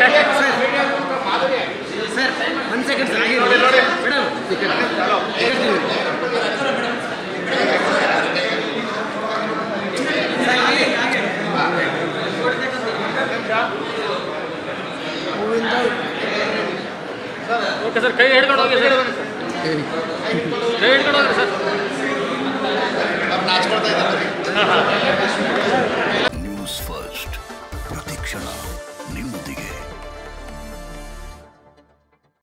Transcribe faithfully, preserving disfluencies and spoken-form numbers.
Sir ಒಂದು second sir ಆಗಿ madam okay sir ಕೈ ಹಿಡ್ಕೊಂಡು ಹೋಗಿ ಸರ್ ಕೈ ಹಿಡ್ಕೊಂಡು ಹೋಗ್ರಿ ಸರ್ ನ್ಯೂಸ್ ಫಸ್ಟ್ ಪ್ರತಿಕ್ಷಣ.